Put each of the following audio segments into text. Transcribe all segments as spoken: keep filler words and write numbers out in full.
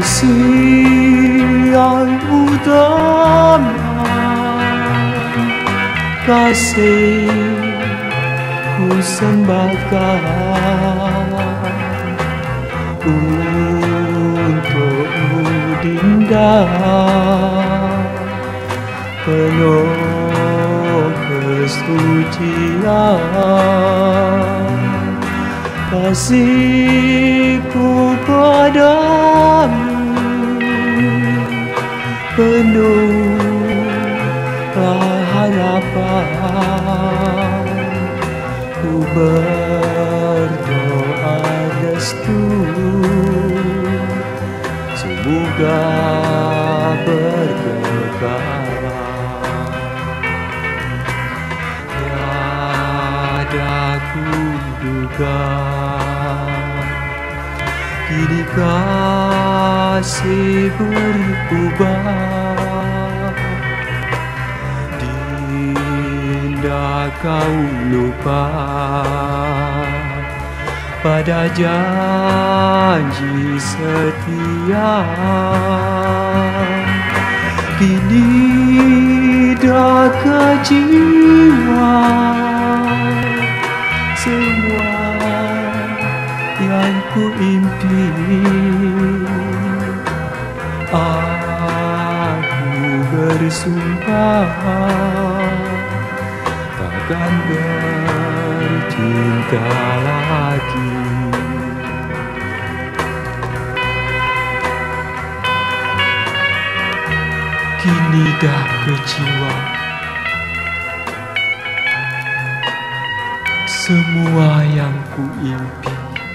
kasih yang utama, kasih ku sembahkan untukmu dinda, penuh kesucian. Kasihku padamu penuhlah harapan, ku berdoa restu semoga berkekalan. Tiada kuduga kini kasih berubah, dinda kau lupa pada janji setia. Kini dah kecewa semua yang ku impi. Aku bersumpah takkan bercinta lagi. Kini dah kecewa semua yang ku impi.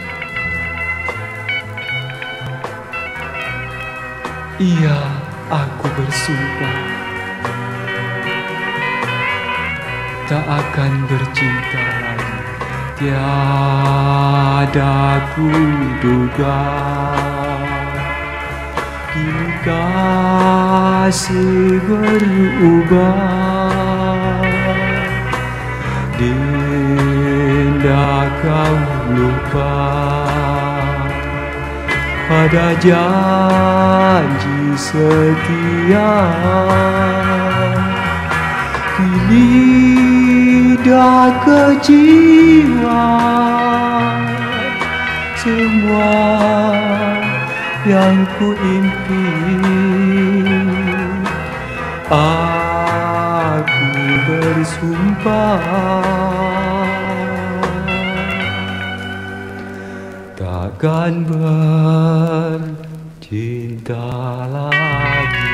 Iya, aku bersumpah tak akan bercinta lagi. Tiada kuduga kini kasih berubah, dinda kau lupa pada janji setia. Kini dah kecewa semua yang ku impi. Aku bersumpah takkan bercinta lagi.